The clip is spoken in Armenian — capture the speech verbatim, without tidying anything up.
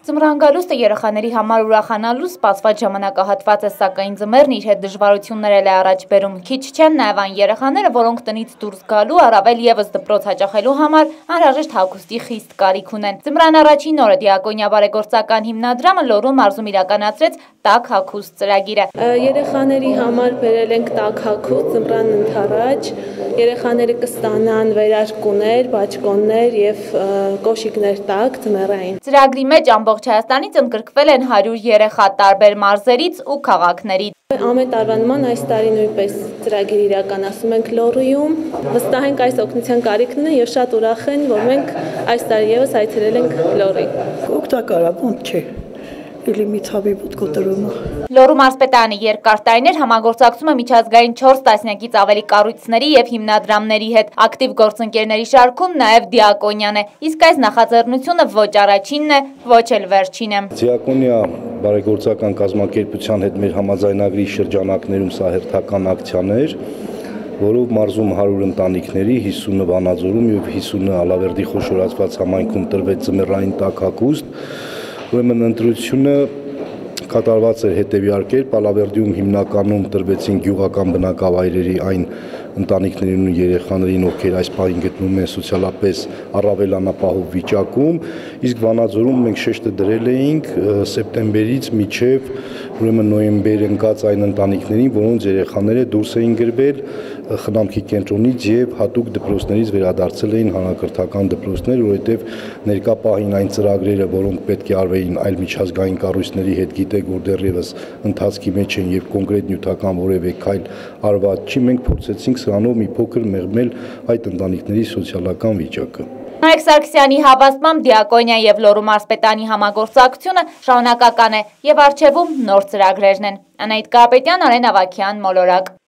Ձմռան երեխաների համար ուրախանալու սպասված ժամանակահատվածը, սակայն ձմեռն իր հետ դժվարություններ էլ է առաջ բերում։ Քիչ չեն նաև այն երեխաները, որոնք տնից դուրս գալու, առավել ևս դպրոց հաճախելու համար անհրաժեշտ հագուստի խիստ կարիք ունեն։ Ձմռան առաջին օրը Դիակոնիա բարեգործական հիմնադրամը Լոռու մարզում իրականացրեց տաք հագուստ ծրագիրը։ Երեխաների համար բերել ենք տաք հագուստ ձմռան ընդառաջ։ Երեխաները կստանան վերարկուներ, բաճկոններ եւ կոշիկներ տաք ձմեռային։ Ծրագրի մեջ ամբողջ Հայաստանից ընդգրկվել են հարյուր երեխա տարբեր մարզերից ու քաղաքներից։ Ամեն տարվա նման այս տարի նույնպես ծրագիր իրականացնում ենք Լոռիում։ Վստահ ենք այս օգնության կարիքն ունեն եւ շատ ուրախ են, որ մենք այս տարի եւս այցելել ենք Լոռի։ Օգտակար է, ոնց չէ։ Լոռու մարզպետարանը երկար տարիներ համագործակցում է միջազգային չորս տասնյակից ավելի կառույցների եւ հիմնադրամների հետ։ Ակտիվ գործընկերների շարքում նաեւ Դիակոնիան է, իսկ այս նախաձեռնությունը ոչ առաջինն է, ոչ էլ վերջինը։ Դիակոնիա բարեգործական կազմակերպության հետ մեր համաձայնագրի շրջանակներում սա հերթական ակցիաներ, որով մարզում հարյուր ընտանիքների, հիսունը Վանաձորում եւ հիսունը Ալավերդի խոշորացված համայնքում տրվեց ձմեռային տաք հագուստ։ Ուրեմն ընտրությունը կատարված էր հետևյալ կերպ, Ալավերդիում հիմնականում տրվեցին գյուղական բնակավայրերի այն ընտանիքներին ու երեխաներին, ովքեր այս պահին գտնվում են սոցիալապես առավել անապահով վիճակում, իսկ Վանաձորում մենք շեշտը դրել էինք սեպտեմբերից մինչև ուրեմն նոյեմբեր ընկած այն ընտանիքներին, որոնց երեխաները դուրս էին գրվել խնամքի կենտրոնից եւ հատուկ դպրոցներից վերադարձել էին հանրակրթական դպրոցներ, որովհետեւ ներկա պահին այն ծրագրերը, որոնք պետք է արվեին այլ միջազգային կառույցների հետ, գիտեք, որ դեռևս ընթացքի մեջ են եւ կոնկրետ նյութական որևէ քայլ արված չի, մենք փորձեցինք սրանով մի փոքր մեղմել այդ ընտանիքների սոցիալական վիճակը։ Նարեկ Սարգսյանի հավաստմամբ Դիակոնիա եւ Լոռու մարզպետարանի համագործակցությունը շարունակական է եւ առջեվում նոր ծրագրերն են։ Անահիտ Կարապետյան, Արեն Ավագյան, Մոլորակ։